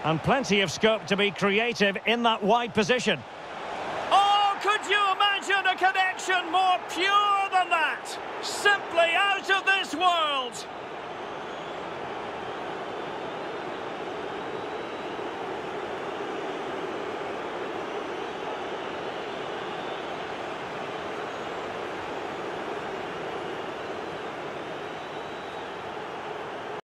And plenty of scope to be creative in that wide position. Oh, could you imagine a connection more pure than that? Simply out of this world.